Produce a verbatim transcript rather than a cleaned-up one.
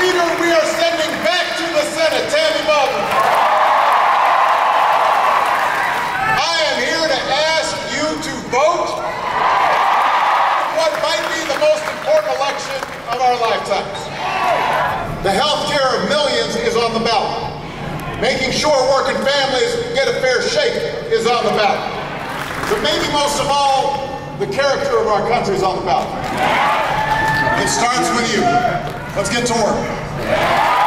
leader we are sending back to the Senate, Tammy Baldwin. I am here to ask you to vote what might be the most important election of our lifetimes. The health care of millions is on the ballot. Making sure working families get a fair shake is on the ballot. But maybe most of all, the character of our country is on the ballot. It starts with you. Let's get to work.